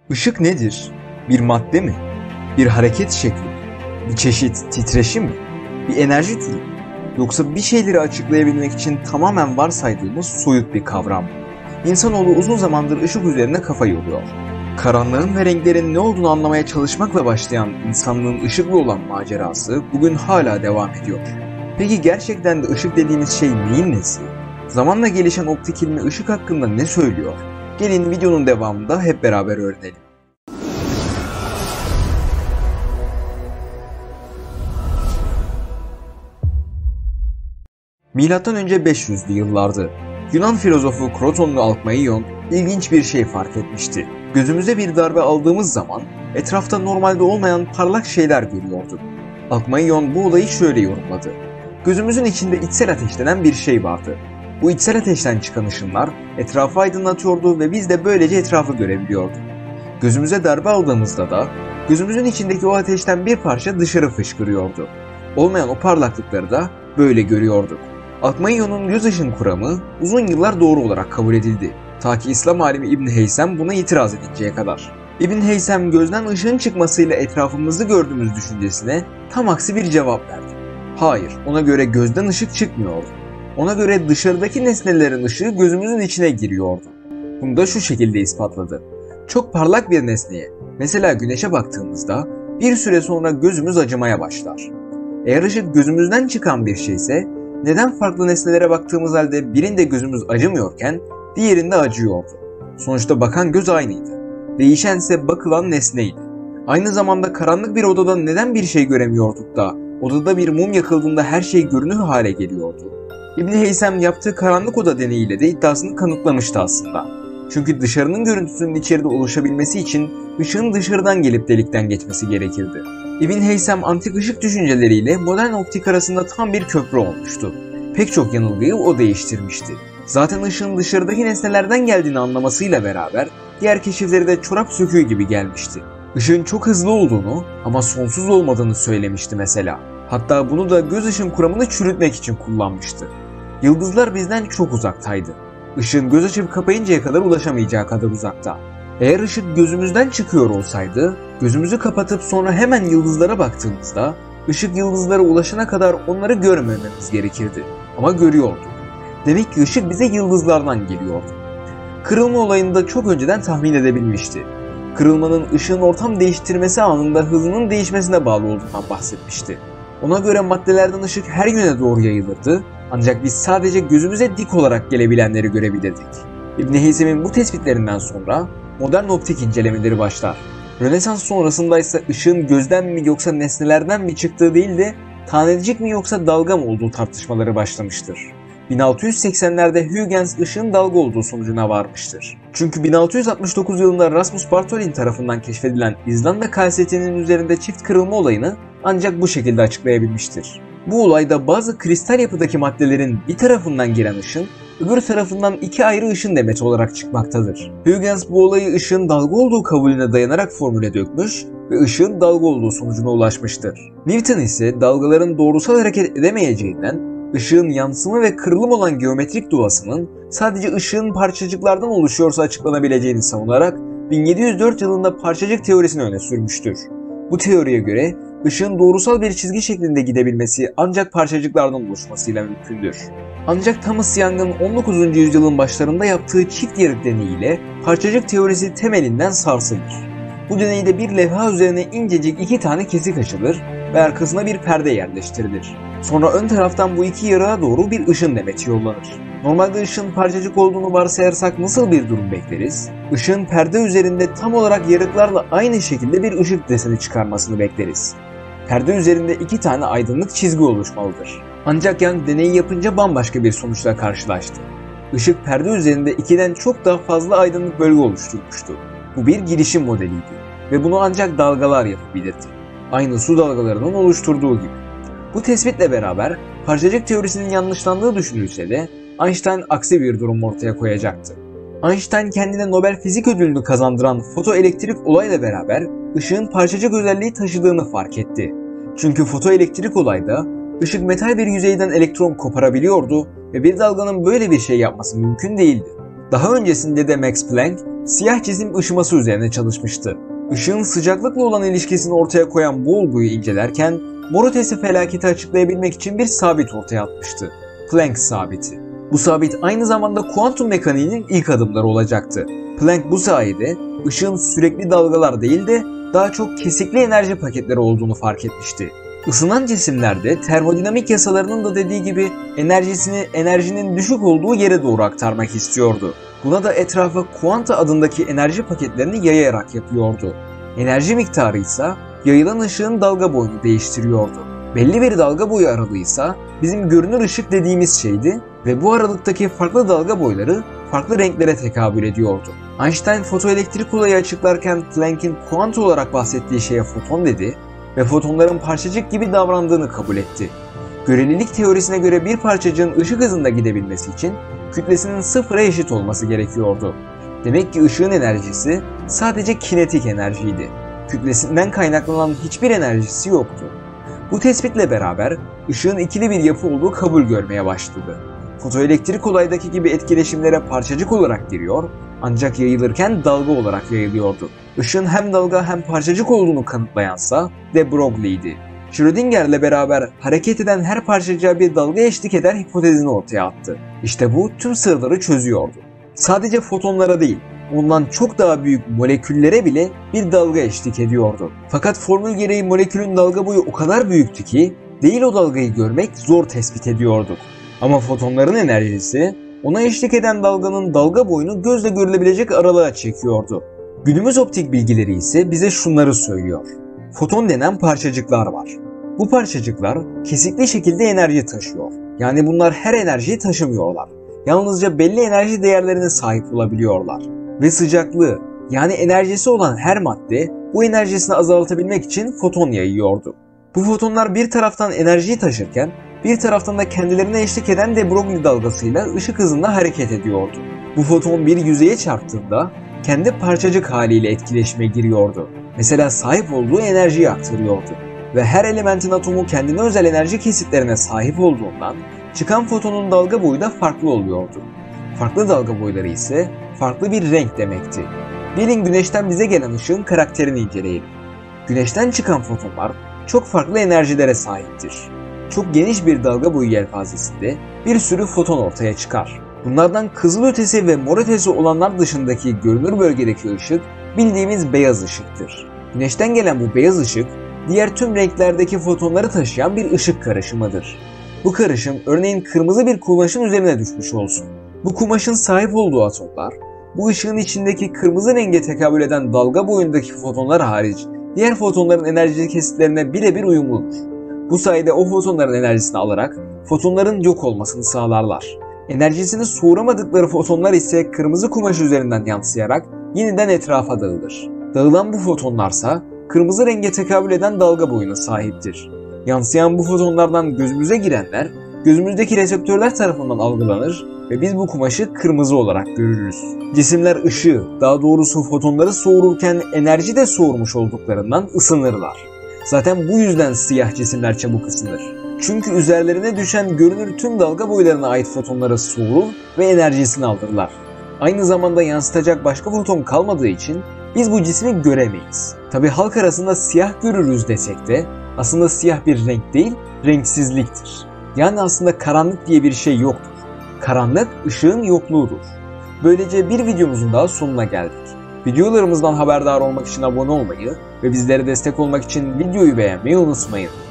Işık nedir? Bir madde mi? Bir hareket şekli mi? Bir çeşit titreşim mi? Bir enerji türü mü? Yoksa bir şeyleri açıklayabilmek için tamamen varsaydığımız soyut bir kavram mı? İnsanoğlu uzun zamandır ışık üzerine kafa yoruyor. Karanlığın ve renklerin ne olduğunu anlamaya çalışmakla başlayan insanlığın ışıkla olan macerası bugün hala devam ediyor. Peki gerçekten de ışık dediğimiz şey neyin nesi? Zamanla gelişen optik ilmi ışık hakkında ne söylüyor? Gelin videonun devamında hep beraber öğrenelim. Milattan önce 500'lü yıllardı. Yunan filozofu Krotonlu Alkmaion ilginç bir şey fark etmişti. Gözümüze bir darbe aldığımız zaman etrafta normalde olmayan parlak şeyler görüyorduk. Alkmaion bu olayı şöyle yorumladı. Gözümüzün içinde içsel ateşlenen bir şey vardı. Bu içsel ateşten çıkan ışınlar etrafı aydınlatıyordu ve biz de böylece etrafı görebiliyorduk. Gözümüze darbe aldığımızda da gözümüzün içindeki o ateşten bir parça dışarı fışkırıyordu. Olmayan o parlaklıkları da böyle görüyorduk. Alkmaion'un göz ışın kuramı uzun yıllar doğru olarak kabul edildi. Ta ki İslam alimi İbn Heysem buna itiraz edinceye kadar. İbn Heysem gözden ışığın çıkmasıyla etrafımızı gördüğümüz düşüncesine tam aksi bir cevap verdi. Hayır, ona göre gözden ışık çıkmıyordu. Ona göre dışarıdaki nesnelerin ışığı gözümüzün içine giriyordu. Bunu da şu şekilde ispatladı. Çok parlak bir nesneye, mesela güneşe baktığımızda bir süre sonra gözümüz acımaya başlar. Eğer ışık gözümüzden çıkan bir şeyse, neden farklı nesnelere baktığımız halde birinde gözümüz acımıyorken diğerinde acıyordu? Sonuçta bakan göz aynıydı. Değişense bakılan nesneydi. Aynı zamanda karanlık bir odada neden bir şey göremiyorduk da odada bir mum yakıldığında her şey görünür hale geliyordu? İbn Heysem yaptığı karanlık oda deneyiyle de iddiasını kanıtlamıştı aslında. Çünkü dışarının görüntüsünün içeride oluşabilmesi için ışığın dışarıdan gelip delikten geçmesi gerekirdi. İbn Heysem antik ışık düşünceleriyle modern optik arasında tam bir köprü olmuştu. Pek çok yanılgıyı o değiştirmişti. Zaten ışığın dışarıdaki nesnelerden geldiğini anlamasıyla beraber diğer keşifleri de çorap söküğü gibi gelmişti. Işığın çok hızlı olduğunu ama sonsuz olmadığını söylemişti mesela. Hatta bunu da göz ışın kuramını çürütmek için kullanmıştı. Yıldızlar bizden çok uzaktaydı. Işığın göz açıp kapayıncaya kadar ulaşamayacağı kadar uzakta. Eğer ışık gözümüzden çıkıyor olsaydı, gözümüzü kapatıp sonra hemen yıldızlara baktığımızda, ışık yıldızlara ulaşana kadar onları görmememiz gerekirdi. Ama görüyorduk. Demek ki ışık bize yıldızlardan geliyordu. Kırılma olayını da çok önceden tahmin edebilmişti. Kırılmanın ışığın ortam değiştirmesi anında hızının değişmesine bağlı olduğundan bahsetmişti. Ona göre maddelerden ışık her yöne doğru yayılırdı, ancak biz sadece gözümüze dik olarak gelebilenleri görebilirdik. İbn Heysem'in bu tespitlerinden sonra modern optik incelemeleri başlar. Rönesans sonrasında ise ışığın gözden mi yoksa nesnelerden mi çıktığı değil de tanecik mi yoksa dalga mı olduğu tartışmaları başlamıştır. 1680'lerde Huygens ışığın dalga olduğu sonucuna varmıştır. Çünkü 1669 yılında Rasmus Bartholin tarafından keşfedilen İzlanda kalsetinin üzerinde çift kırılma olayını ancak bu şekilde açıklayabilmiştir. Bu olayda bazı kristal yapıdaki maddelerin bir tarafından giren ışın, öbür tarafından iki ayrı ışın demeti olarak çıkmaktadır. Huygens bu olayı ışığın dalga olduğu kabulüne dayanarak formüle dökmüş ve ışığın dalga olduğu sonucuna ulaşmıştır. Newton ise dalgaların doğrusal hareket edemeyeceğinden ışığın yansıma ve kırılım olan geometrik doğasının sadece ışığın parçacıklardan oluşuyorsa açıklanabileceğini savunarak 1704 yılında parçacık teorisini öne sürmüştür. Bu teoriye göre ışığın doğrusal bir çizgi şeklinde gidebilmesi ancak parçacıklardan oluşmasıyla mümkündür. Ancak Thomas Young'ın 19. yüzyılın başlarında yaptığı çift yarık deneyiyle parçacık teorisi temelinden sarsılır. Bu deneyde bir levha üzerine incecik iki tane kesik açılır ve arkasına bir perde yerleştirilir. Sonra ön taraftan bu iki yarığa doğru bir ışın demeti yollanır. Normalde ışığın parçacık olduğunu varsayarsak nasıl bir durum bekleriz? Işığın perde üzerinde tam olarak yarıklarla aynı şekilde bir ışık deseni çıkarmasını bekleriz. Perde üzerinde iki tane aydınlık çizgi oluşmalıdır. Ancak Young deneyi yapınca bambaşka bir sonuçla karşılaştı. Işık perde üzerinde ikiden çok daha fazla aydınlık bölge oluşturmuştu. Bu bir girişim modeliydi ve bunu ancak dalgalar yapabilirdi. Aynı su dalgalarının oluşturduğu gibi. Bu tespitle beraber parçacık teorisinin yanlışlandığı düşünülse de Einstein aksi bir durum ortaya koyacaktı. Einstein kendine Nobel Fizik Ödülünü kazandıran fotoelektrik olayla beraber ışığın parçacık özelliği taşıdığını fark etti. Çünkü fotoelektrik olayda ışık metal bir yüzeyden elektron koparabiliyordu ve bir dalganın böyle bir şey yapması mümkün değildi. Daha öncesinde de Max Planck siyah cisim ışıması üzerine çalışmıştı. Işığın sıcaklıkla olan ilişkisini ortaya koyan bu olguyu incelerken mor ötesi felaketi açıklayabilmek için bir sabit ortaya atmıştı. Planck sabiti. Bu sabit aynı zamanda kuantum mekaniğinin ilk adımları olacaktı. Planck bu sayede ışığın sürekli dalgalar değil de daha çok kesikli enerji paketleri olduğunu fark etmişti. Isınan cisimlerde termodinamik yasalarının da dediği gibi enerjinin düşük olduğu yere doğru aktarmak istiyordu. Buna da etrafa kuanta adındaki enerji paketlerini yayarak yapıyordu. Enerji miktarı ise yayılan ışığın dalga boyunu değiştiriyordu. Belli bir dalga boyu aralığı ise bizim görünür ışık dediğimiz şeydi ve bu aralıktaki farklı dalga boyları farklı renklere tekabül ediyordu. Einstein fotoelektrik olayı açıklarken Planck'in kuanta olarak bahsettiği şeye foton dedi ve fotonların parçacık gibi davrandığını kabul etti. Görelilik teorisine göre bir parçacığın ışık hızında gidebilmesi için kütlesinin sıfıra eşit olması gerekiyordu. Demek ki ışığın enerjisi sadece kinetik enerjiydi. Kütlesinden kaynaklanan hiçbir enerjisi yoktu. Bu tespitle beraber ışığın ikili bir yapı olduğu kabul görmeye başladı. Fotoelektrik olaydaki gibi etkileşimlere parçacık olarak giriyor ancak yayılırken dalga olarak yayılıyordu. Işığın hem dalga hem parçacık olduğunu kanıtlayansa de Broglie'ydi. Schrödinger'le beraber hareket eden her parçacığa bir dalga eşlik eder hipotezini ortaya attı. İşte bu tüm sırları çözüyordu. Sadece fotonlara değil, ondan çok daha büyük moleküllere bile bir dalga eşlik ediyordu. Fakat formül gereği molekülün dalga boyu o kadar büyüktü ki değil o dalgayı görmek zor tespit ediyorduk. Ama fotonların enerjisi ona eşlik eden dalganın dalga boyunu gözle görülebilecek aralığa çekiyordu. Günümüz optik bilgileri ise bize şunları söylüyor. Foton denen parçacıklar var. Bu parçacıklar kesikli şekilde enerji taşıyor. Yani bunlar her enerjiyi taşımıyorlar. Yalnızca belli enerji değerlerine sahip olabiliyorlar. Ve sıcaklığı yani enerjisi olan her madde bu enerjisini azaltabilmek için foton yayıyordu. Bu fotonlar bir taraftan enerjiyi taşırken bir taraftan da kendilerine eşlik eden de Broglie dalgasıyla ışık hızında hareket ediyordu. Bu foton bir yüzeye çarptığında kendi parçacık haliyle etkileşime giriyordu. Mesela sahip olduğu enerjiyi aktarıyordu. Ve her elementin atomu kendine özel enerji kesitlerine sahip olduğundan çıkan fotonun dalga boyu da farklı oluyordu. Farklı dalga boyları ise farklı bir renk demekti. Gelin güneşten bize gelen ışığın karakterini inceleyelim. Güneşten çıkan fotonlar çok farklı enerjilere sahiptir. Çok geniş bir dalga boyu yelpazesinde bir sürü foton ortaya çıkar. Bunlardan kızılötesi ve morötesi olanlar dışındaki görünür bölgedeki ışık bildiğimiz beyaz ışıktır. Güneşten gelen bu beyaz ışık diğer tüm renklerdeki fotonları taşıyan bir ışık karışımıdır. Bu karışım örneğin kırmızı bir kumaşın üzerine düşmüş olsun. Bu kumaşın sahip olduğu atomlar bu ışığın içindeki kırmızı renge tekabül eden dalga boyundaki fotonlar hariç diğer fotonların enerji kesitlerine birebir uyumludur. Bu sayede o fotonların enerjisini alarak fotonların yok olmasını sağlarlar. Enerjisini soğuramadıkları fotonlar ise kırmızı kumaş üzerinden yansıyarak yeniden etrafa dağılır. Dağılan bu fotonlarsa kırmızı renge tekabül eden dalga boyuna sahiptir. Yansıyan bu fotonlardan gözümüze girenler gözümüzdeki reseptörler tarafından algılanır ve biz bu kumaşı kırmızı olarak görürüz. Cisimler ışığı, daha doğrusu fotonları soğururken enerji de soğurmuş olduklarından ısınırlar. Zaten bu yüzden siyah cisimler çabuk ısınır. Çünkü üzerlerine düşen görünür tüm dalga boylarına ait fotonları soğurur ve enerjisini alırlar. Aynı zamanda yansıtacak başka foton kalmadığı için biz bu cismi göremeyiz. Tabi halk arasında siyah görürüz desek de aslında siyah bir renk değil, renksizliktir. Yani aslında karanlık diye bir şey yoktur. Karanlık ışığın yokluğudur. Böylece bir videomuzun daha sonuna geldik. Videolarımızdan haberdar olmak için abone olmayı ve bizlere destek olmak için videoyu beğenmeyi unutmayın.